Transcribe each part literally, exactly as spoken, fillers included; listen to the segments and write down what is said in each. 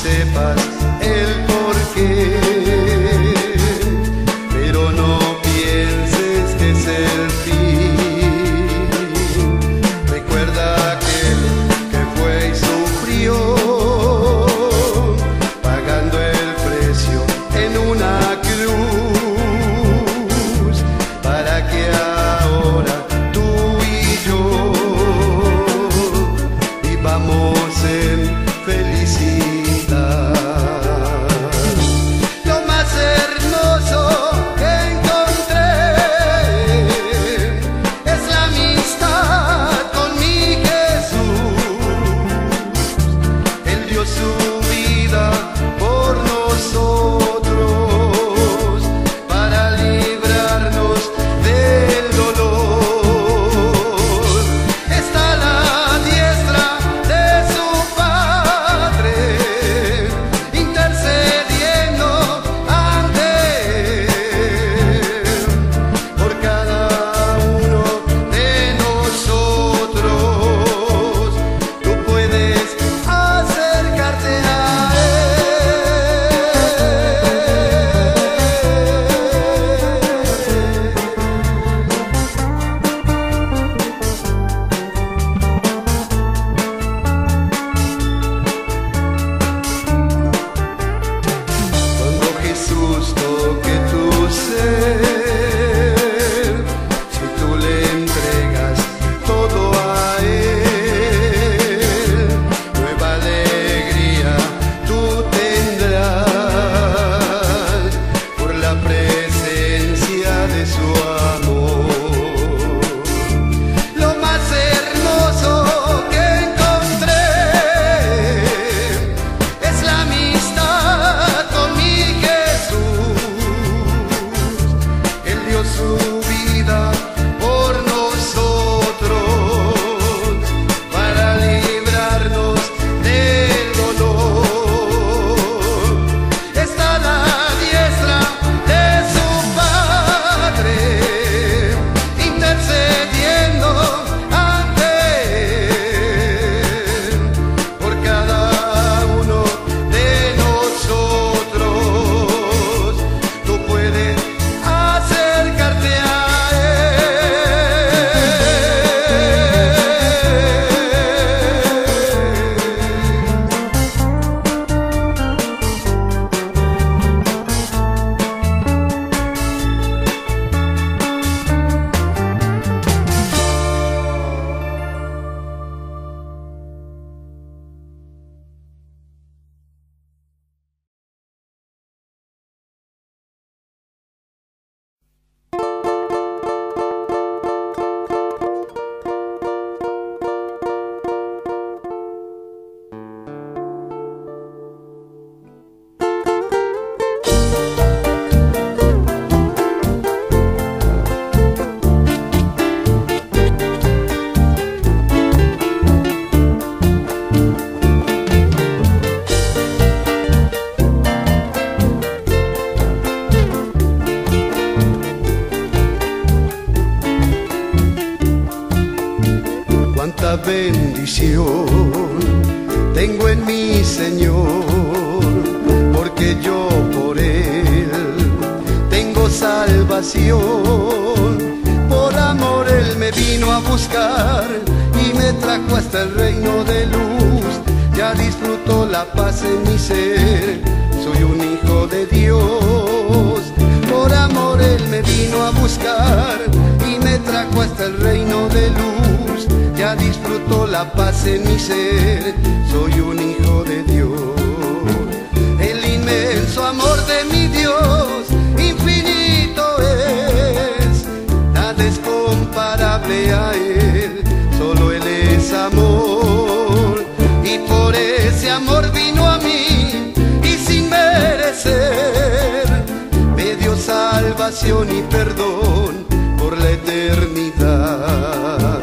sepas el porqué, pero no pienses que es el fin. Recuerda aquel que fue y sufrió, pagando el precio en una cruz, para que ahora tú y yo vivamos en felicidad. Lo más hermoso que encontré es la amistad con mi Jesús. Él dio su vida por nosotros para librarnos del dolor. Está a la diestra de su Padre, intercediendo ante Él por cada uno de nosotros. Tú puedes acercarte a Cuando Jesús toque tu ser, si tú le entregas todo a Él, nueva alegría tú tendrás por la presencia de su amor. Lo más hermoso que encontré es la amistad con mi Jesús. Él dio su vida por nosotros para librarnos del dolor. Está a la diestra de su Padre, intercediendo ante Él por cada uno de nosotros. Tú puedes acercarte a cuánta bendición tengo en mi Señor, porque yo por Él tengo salvación. Por amor Él me vino a buscar y me trajo hasta el reino de luz. Ya disfruto la paz en mi ser, soy un hijo de Dios. Por amor Él me vino a buscar y me trajo hasta el reino de luz. Ya disfruto la paz en mi ser, soy un hijo de Dios. El inmenso amor de mi Dios, infinito es, nada es comparable a Él, solo Él es amor. Y por ese amor vino a mí, y sin merecer, me dio salvación y perdón por la eternidad.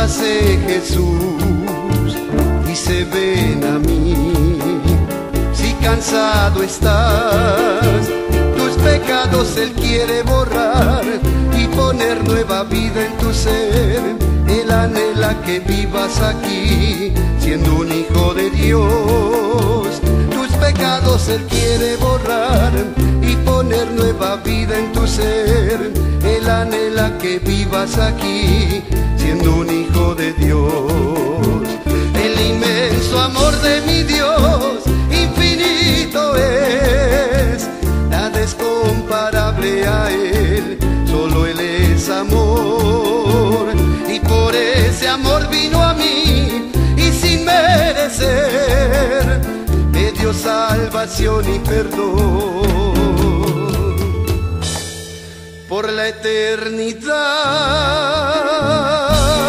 hace Jesús, dice ven a mí. Si cansado estás, tus pecados Él quiere borrar y poner nueva vida en tu ser. Él anhela que vivas aquí, siendo un hijo de Dios. Tus pecados Él quiere borrar y poner nueva vida en tu ser. Él anhela que vivas aquí, siendo un hijo de Dios. El inmenso amor de mi Dios, infinito es, nada es comparable a Él, solo Él es amor. Y por ese amor vino a mí, y sin merecer, me dio salvación y perdón por la eternidad.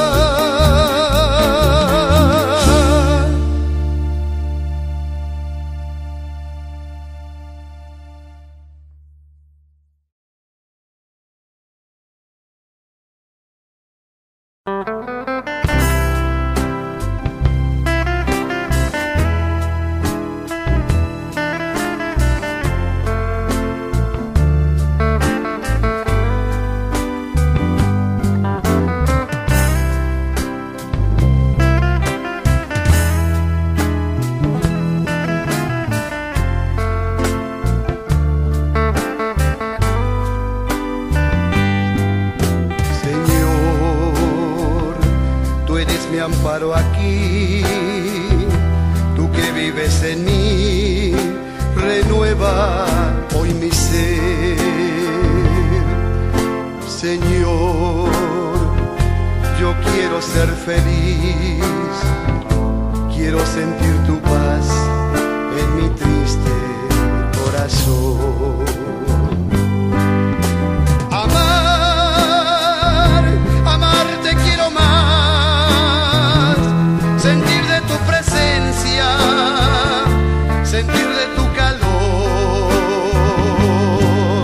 Amparo aquí, tú que vives en mí, renueva hoy mi ser. Señor, yo quiero ser feliz, quiero sentir tu paz en mi triste corazón. Amar, amarte quiero más, sentir de tu presencia, sentir de tu calor,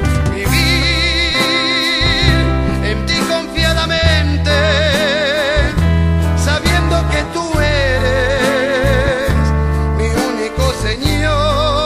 vivir en ti confiadamente, sabiendo que tú eres mi único Señor.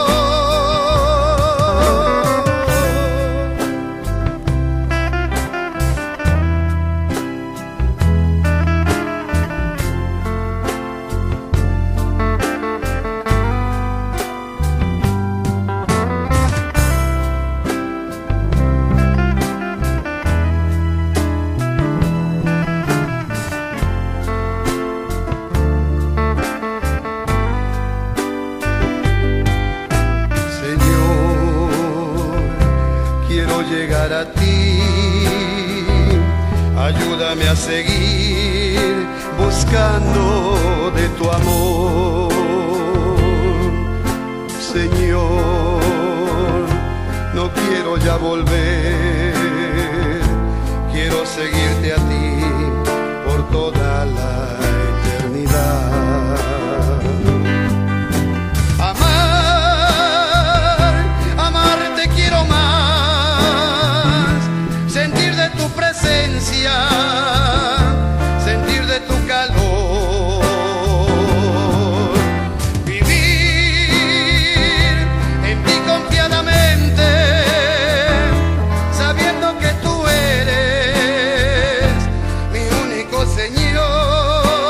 Llegar a ti, ayúdame a seguir buscando de tu amor. Señor, no quiero ya volver, quiero seguirte a ti por toda la eternidad. Amar, amarte quiero más, tu presencia, sentir de tu calor, vivir en ti confiadamente, sabiendo que tú eres mi único Señor.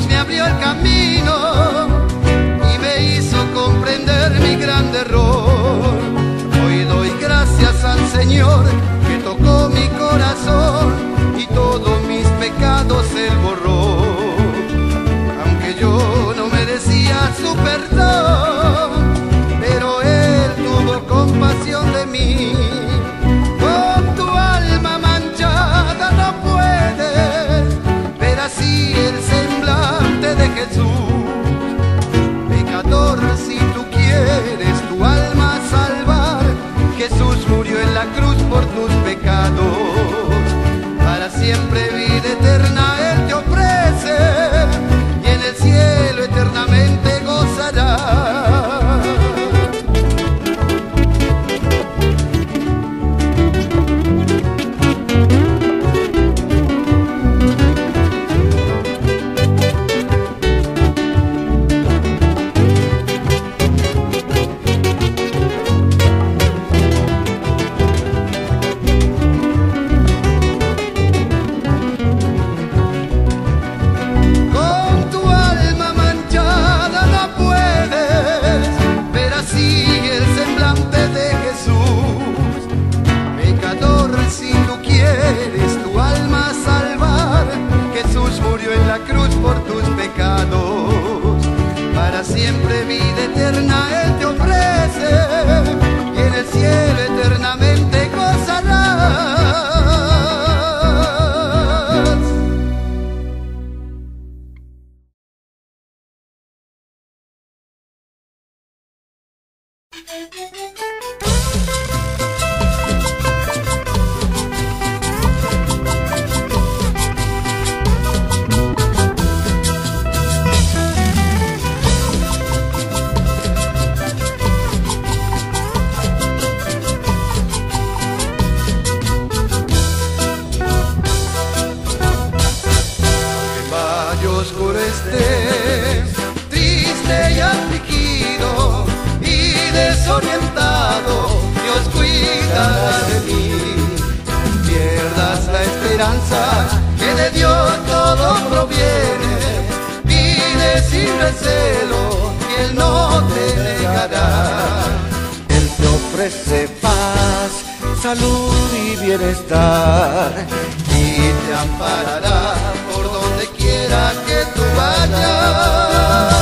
me abrió el camino y me hizo comprender mi gran error. Hoy doy gracias al Señor que tocó mi corazón y todos mis pecados Él borró. Aunque yo no merecía su perdón, pero Él tuvo compasión de mí. Con tu alma manchada no puedes ver así el semblante de Jesús. Pecador, si tú quieres tu alma salvar, Jesús murió en la cruz por tus pecados. Para siempre vida eterna Él te ofrece y en el cielo eternamente gozarás. Por tus pecados, para siempre vida eterna Él te ofrece y en el cielo eternamente gozarás. Oscuro estés, triste y afligido y desorientado, Dios cuidará de mí. No pierdas la esperanza, que de Dios todo proviene. Pide sin recelo, que Él no te negará. Él te ofrece paz, salud y bienestar, y te amparará por donde quiera que tú vayas.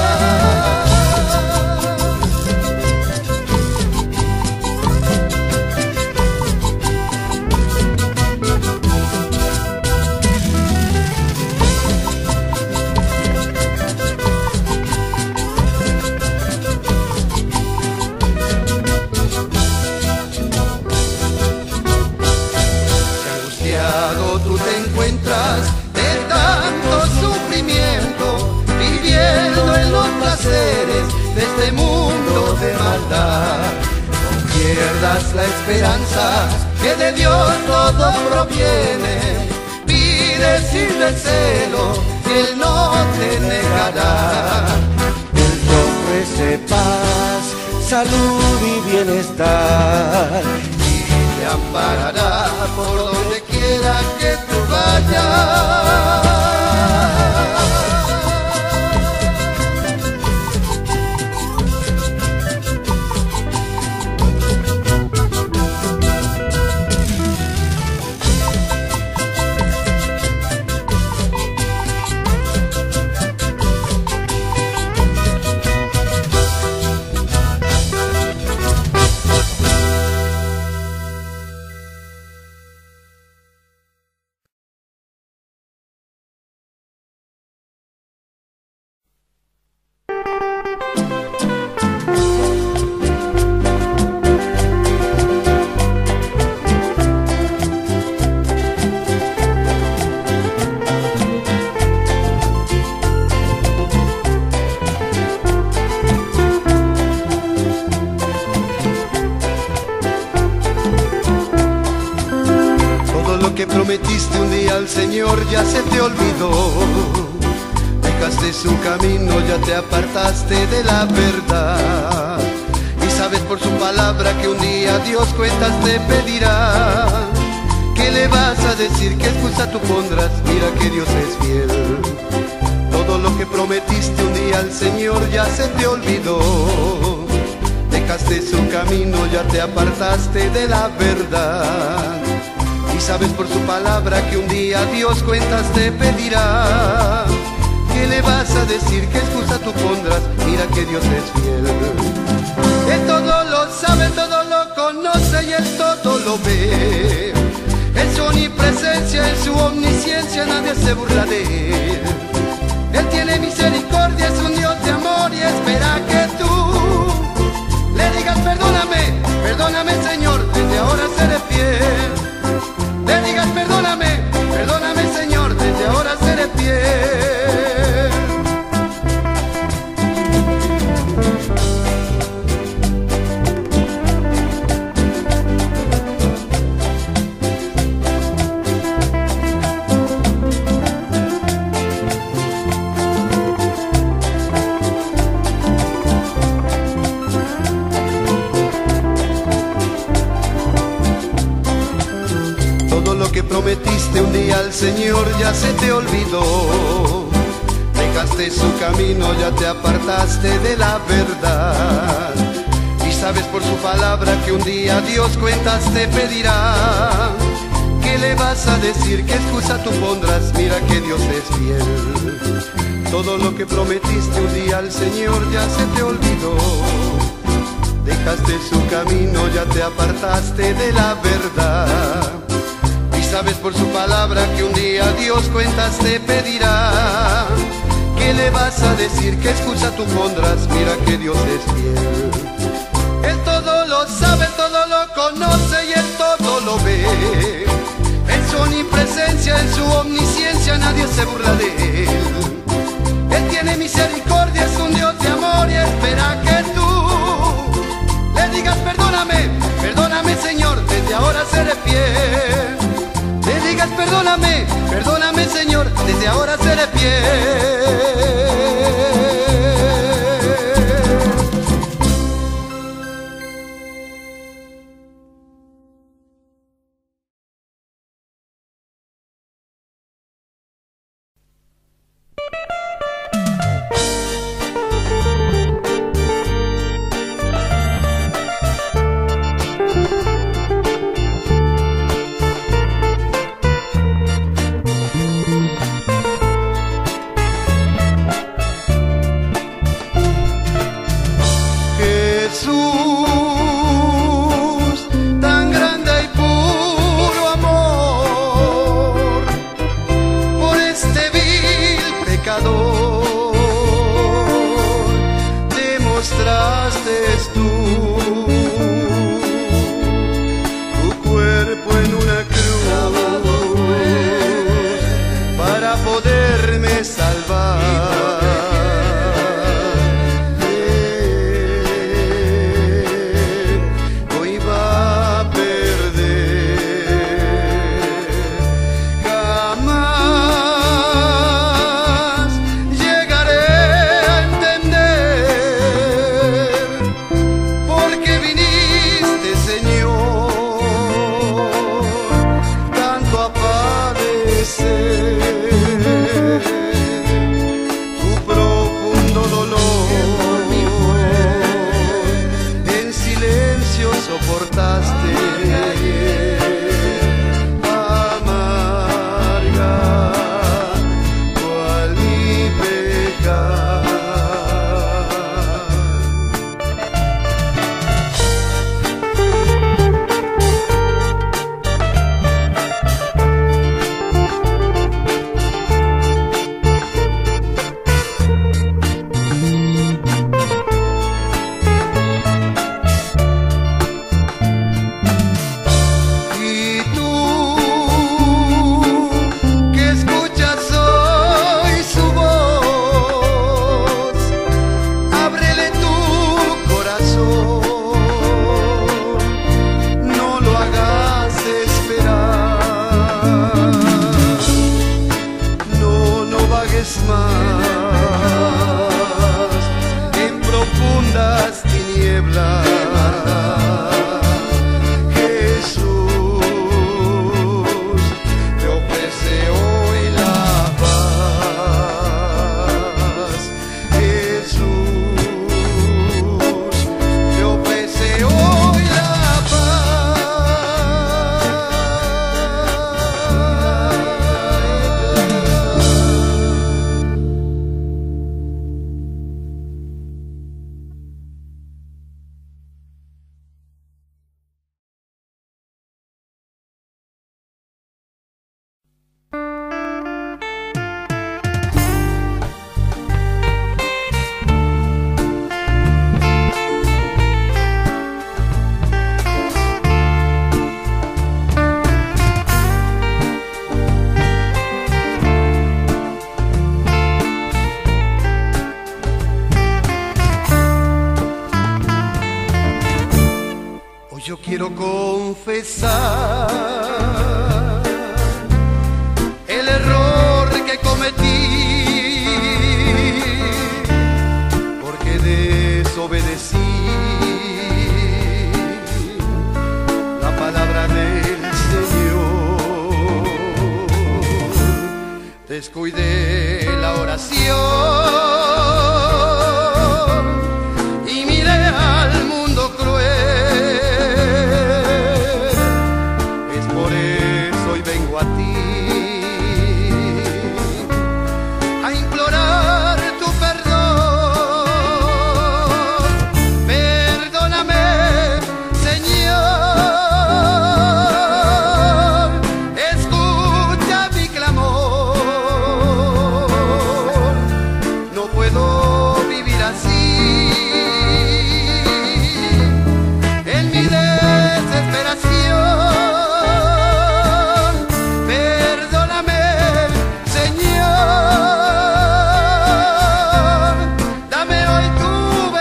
Tú te encuentras de tanto sufrimiento, viviendo en los placeres de este mundo de maldad. No pierdas la esperanza, que de Dios todo proviene. Pide sin recelo, que Él no te negará. Él te ofrece paz, salud y bienestar, te amparará por donde quiera que tú vayas. Que prometiste un día al Señor ya se te olvidó. Dejaste su camino, ya te apartaste de la verdad. Y sabes por su palabra que un día Dios cuentas te pedirá. ¿Qué le vas a decir? ¿Qué excusa tú pondrás? Mira que Dios es fiel. Todo que prometiste un día al Señor ya se te olvidó. Dejaste su camino, ya te apartaste de la verdad. Y sabes por su palabra que un día Dios cuentas te pedirá. ¿Qué le vas a decir? ¿Qué excusa tú pondrás? Mira que Dios es fiel. Él todo lo sabe, todo lo conoce y Él todo lo ve. En su omnipresencia, en su omnisciencia nadie se burla de Él. Él tiene misericordia, es un Dios de amor y espera que tú le digas perdóname, perdóname Señor, desde ahora seré fiel. Le digas perdóname, perdóname Señor, desde ahora seré fiel. Prometiste un día al Señor ya se te olvidó. Dejaste su camino, ya te apartaste de la verdad. Y sabes por su palabra que un día Dios cuentas te pedirá. ¿Qué le vas a decir? ¿Qué excusa tú pondrás? Mira que Dios es fiel. Todo lo que prometiste un día al Señor ya se te olvidó. Dejaste su camino, ya te apartaste de la verdad. Sabes por su palabra que un día Dios cuentas te pedirá. ¿Qué le vas a decir? ¿Qué excusa tú pondrás? Mira que Dios es fiel. Él todo lo sabe, todo lo conoce y Él todo lo ve. En su omnipresencia, en su omnisciencia nadie se burla de Él. Él tiene misericordia, es un Dios de amor y espera que tú le digas perdóname, perdóname Señor, desde ahora seré fiel. Le digas perdóname, perdóname Señor, desde ahora seré fiel. quiero confesar el error que cometí, porque desobedecí la palabra del Señor. Descuidé la oración y miré al mundo cruel. Es por eso hoy vengo a ti a implorar tu perdón. Perdóname, Señor, escucha mi clamor. No puedo vivir así en mi desesperación. Perdóname, Señor, dame hoy tu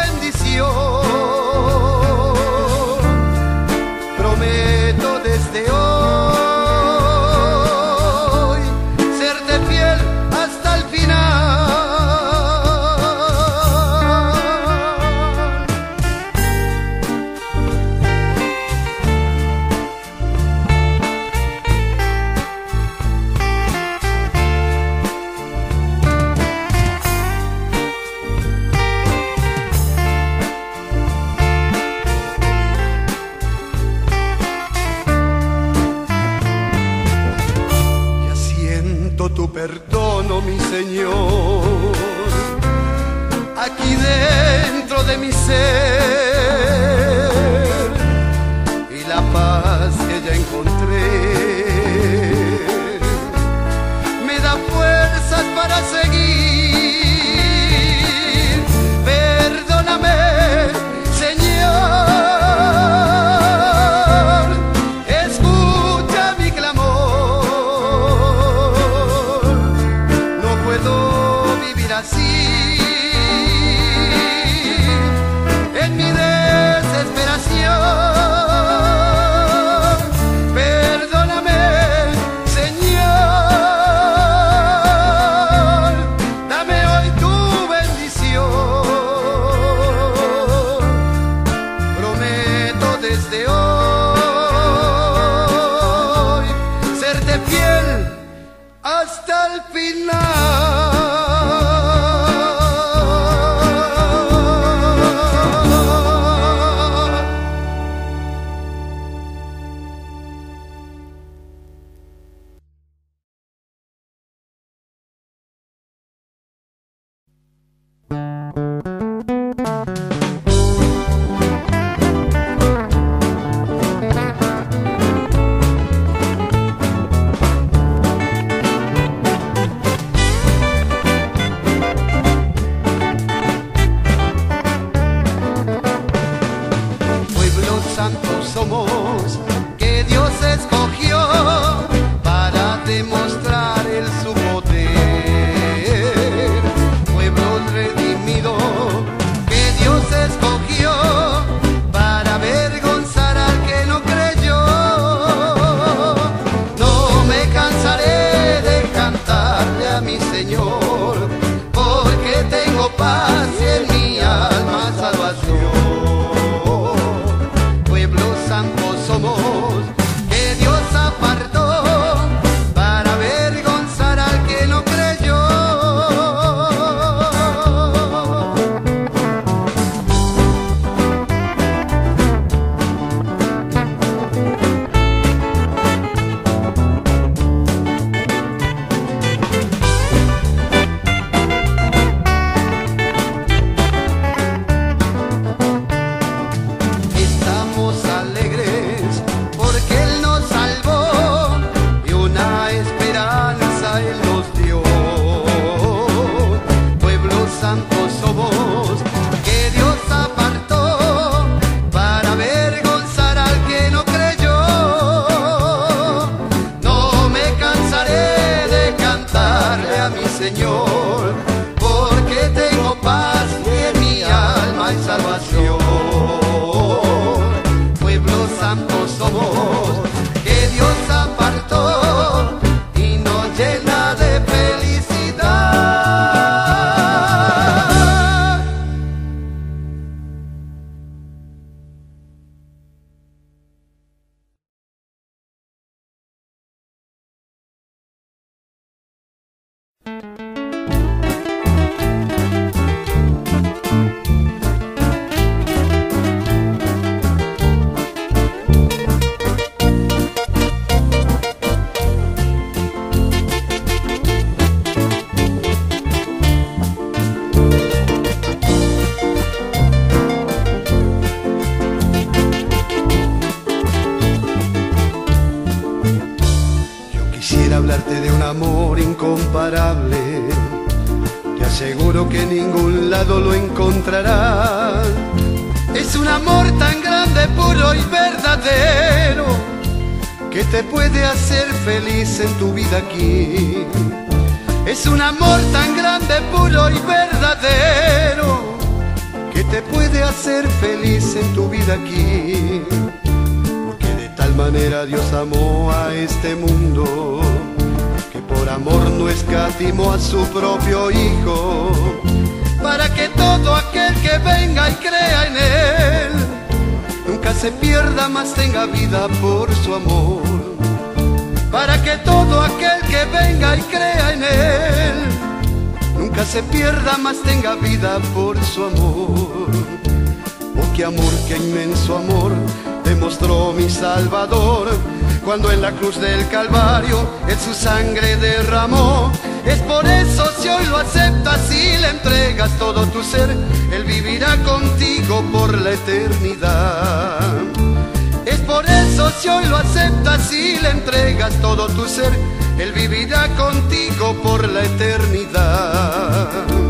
bendición. Prometo desde hoy serte fiel hasta el final. Ya siento tu perdón, oh mi Señor, aquí dentro de mi ser, y la paz que ya encontré me da fuerzas para seguir. Perdóname, Señor, escucha mi clamor. No puedo vivir así en mi desesperación. Perdóname, Señor, dame hoy tu bendición. Prometo desde hoy serte fiel hasta el final. hablarte de un amor incomparable. Te aseguro que en ningún lado lo encontrarás. Es un amor tan grande, puro y verdadero, que te puede hacer feliz en tu vida aquí. Es un amor tan grande, puro y verdadero, que te puede hacer feliz en tu vida aquí. Porque de tal manera Dios amó a este mundo, que por amor no escatimó a su propio Hijo, para que todo aquel que venga y crea en Él nunca se pierda, mas tenga vida por su amor. Para que todo aquel que venga y crea en Él nunca se pierda, mas tenga vida por su amor. Oh, qué amor, qué inmenso amor demostró mi Salvador, cuando en la cruz del Calvario Él su sangre derramó. Es por eso si hoy lo aceptas y le entregas todo tu ser, Él vivirá contigo por la eternidad. Es por eso si hoy lo aceptas y le entregas todo tu ser, Él vivirá contigo por la eternidad.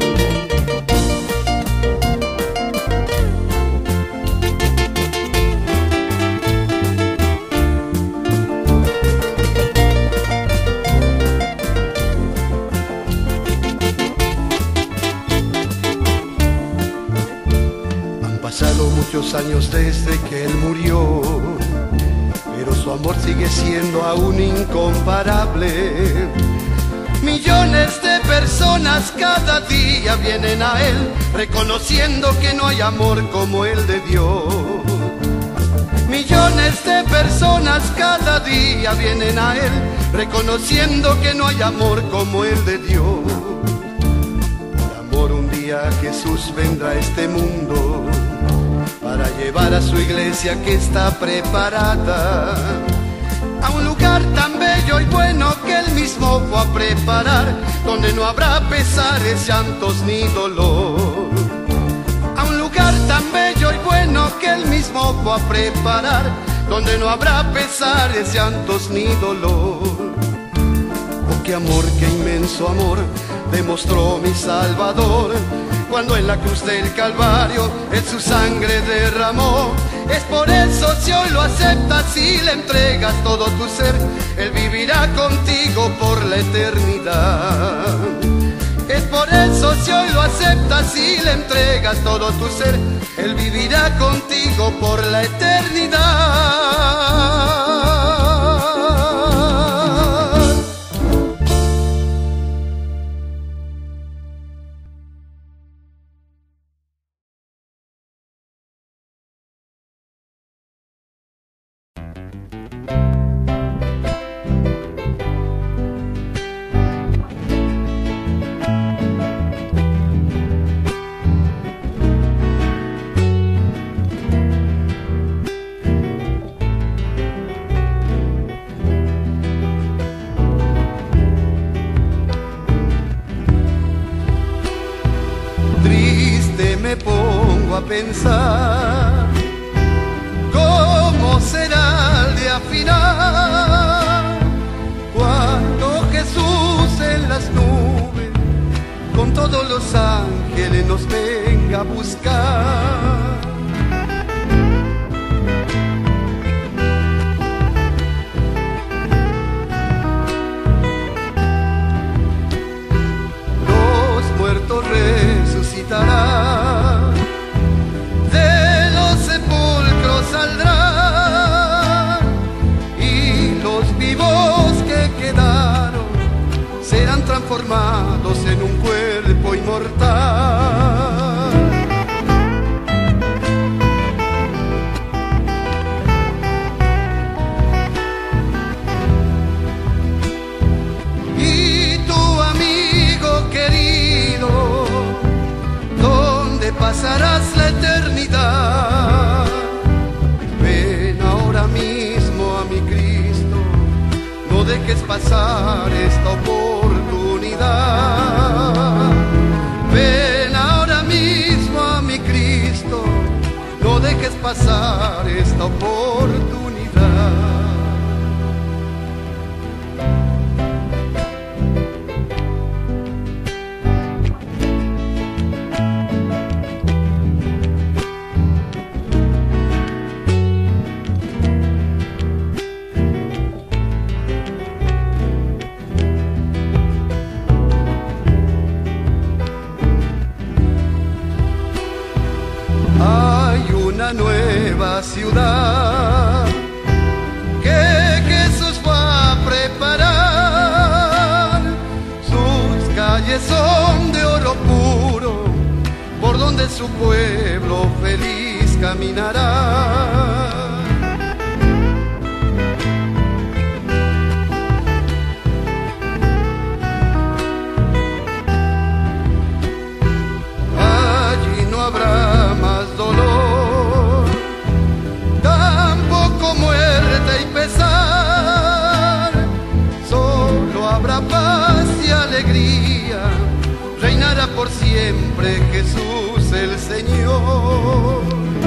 Muchos años desde que Él murió, pero su amor sigue siendo aún incomparable. Millones de personas cada día vienen a Él, reconociendo que no hay amor como el de Dios. Millones de personas cada día vienen a Él, reconociendo que no hay amor como el de Dios. Por amor un día Jesús vendrá a este mundo, para llevar a su iglesia que está preparada a un lugar tan bello y bueno que Él mismo fue a preparar, donde no habrá pesares, llantos ni dolor. A un lugar tan bello y bueno que Él mismo fue a preparar, donde no habrá pesares, llantos ni dolor. Oh, qué amor, qué inmenso amor demostró mi Salvador, cuando en la cruz del Calvario Él su sangre derramó. Es por eso si hoy lo aceptas y le entregas todo tu ser, Él vivirá contigo por la eternidad. Es por eso si hoy lo aceptas y le entregas todo tu ser, Él vivirá contigo por la eternidad. Pensar cómo será el día final, cuando Jesús en las nubes con todos los ángeles nos venga a buscar. Los muertos resucitarán, saldrán, y los vivos que quedaron serán transformados en un cuerpo inmortal. Y tu amigo querido, ¿dónde pasarás la eternidad? No dejes pasar esta oportunidad. Ven ahora mismo a mi Cristo, no dejes pasar esta oportunidad. una nueva ciudad que Jesús va a preparar. Sus calles son de oro puro, por donde su pueblo feliz caminará. Allí no habrá más dolor, tampoco muerte y pesar, solo habrá paz y alegría, reinará por siempre Jesús el Señor.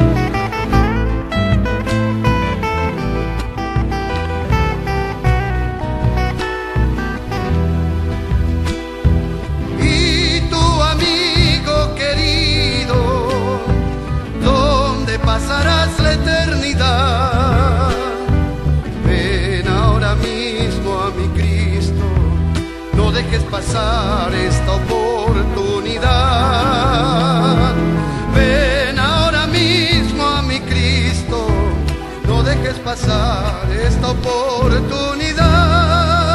Y tu amigo querido, ¿dónde pasarás la eternidad? Ven ahora mismo a mi Cristo, no dejes pasar esta oportunidad. Ven ahora mismo a mi Cristo, no dejes pasar esta oportunidad.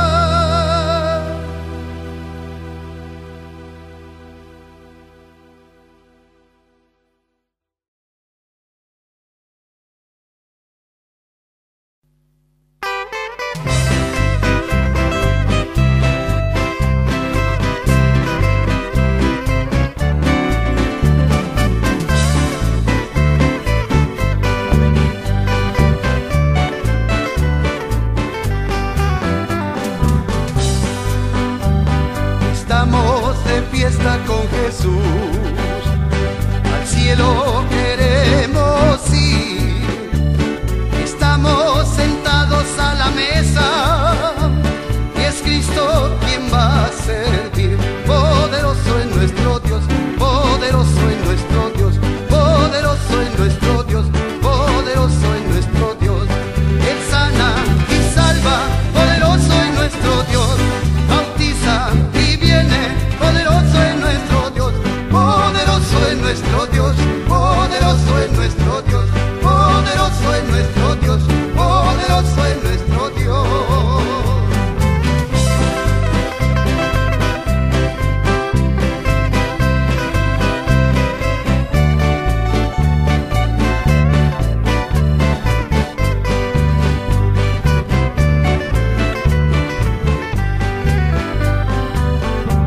Estamos de fiesta con Jesús, al cielo queremos ir. Estamos sentados a la mesa y es Cristo quien va a servir. Poderoso es nuestro Dios, poderoso es nuestro Dios, poderoso es nuestro Dios, poderoso es nuestro Dios. Él sana y salva, poderoso es nuestro Dios. Bautiza y viene, poderoso es nuestro Dios, poderoso es nuestro Dios, poderoso es nuestro Dios, poderoso es nuestro Dios, poderoso es nuestro Dios.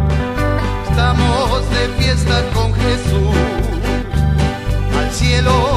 Estamos de fiesta con Jesús, al cielo